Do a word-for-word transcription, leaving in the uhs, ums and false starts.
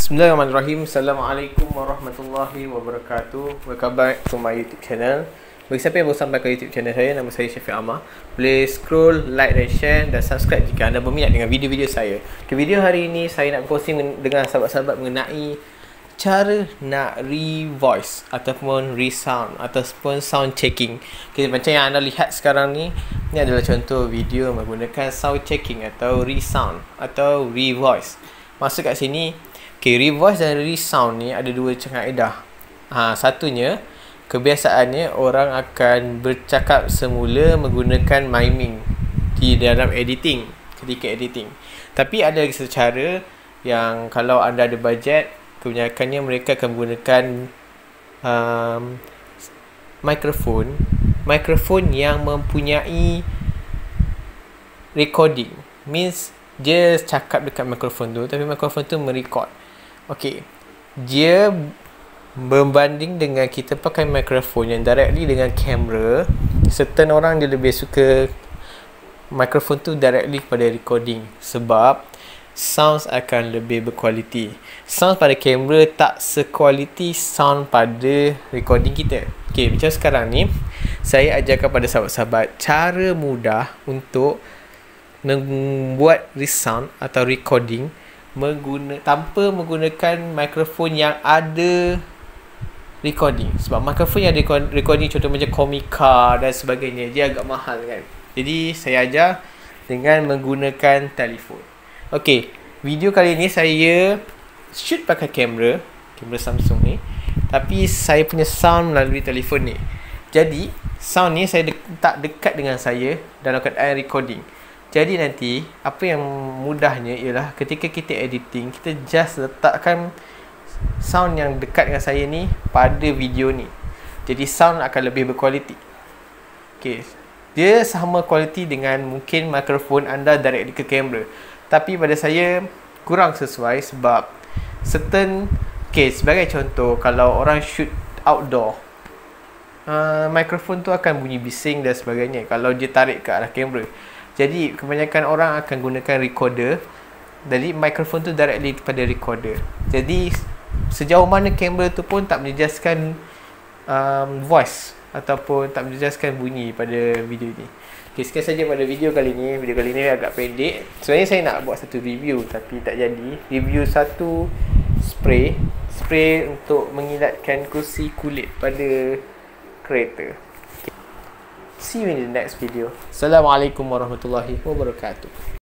Bismillahirrahmanirrahim. Assalamualaikum warahmatullahi wabarakatuh. Welcome back to my YouTube channel. Bagi siapa yang baru sampai ke YouTube channel saya, nama saya Syafiq Amar. Boleh scroll, like dan share dan subscribe jika anda berminat dengan video-video saya. Ke video hari ini saya nak posting dengan sahabat-sahabat mengenai cara nak re-voice ataupun re-sound ataupun sound checking. Okay, macam yang anda lihat sekarang ni, ni adalah contoh video menggunakan sound checking atau re-sound atau re-voice. Maksud kat sini, okay, re-voice dan re-sound ni ada dua kaedah. Ha, satunya, kebiasaannya orang akan bercakap semula menggunakan miming di dalam editing, ketika editing. Tapi ada secara yang kalau anda ada bajet, kebanyakannya mereka akan menggunakan um, mikrofon, mikrofon yang mempunyai recording. Means dia cakap dekat mikrofon tu, tapi mikrofon tu merekod. Okey, dia berbanding dengan kita pakai mikrofon yang directly dengan kamera. Certain orang dia lebih suka mikrofon tu directly kepada recording sebab sound akan lebih berkualiti. Sound pada kamera tak sekualiti sound pada recording kita. Okey, macam sekarang ni saya ajarkan pada sahabat-sahabat cara mudah untuk membuat resound atau recording mengguna, tanpa menggunakan mikrofon yang ada recording. Sebab mikrofon yang ada recording, contoh macam Komika dan sebagainya, dia agak mahal kan. Jadi saya ajar dengan menggunakan telefon. Okey, video kali ni saya shoot pakai kamera, kamera Samsung ni, tapi saya punya sound melalui telefon ni. Jadi sound ni saya letak dekat dengan saya dalam keadaan recording. Jadi nanti apa yang mudahnya ialah ketika kita editing, kita just letakkan sound yang dekat dengan saya ni pada video ni. Jadi sound akan lebih berkualiti. Okey, dia sama kualiti dengan mungkin mikrofon anda direct ke kamera. Tapi pada saya kurang sesuai sebab certain, okey, sebagai contoh kalau orang shoot outdoor, uh, mikrofon tu akan bunyi bising dan sebagainya kalau dia tarik ke arah kamera. Jadi kebanyakan orang akan gunakan recorder. Jadi mikrofon tu directly kepada recorder. Jadi sejauh mana kamera tu pun tak menjejaskan um, voice ataupun tak menjejaskan bunyi pada video ni. Okay, sekian saja pada video kali ni. Video kali ni agak pendek. Sebenarnya saya nak buat satu review tapi tak jadi. Review satu spray Spray untuk mengilatkan kursi kulit pada kereta. See you in the next video. Assalamualaikum warahmatullahi wabarakatuh.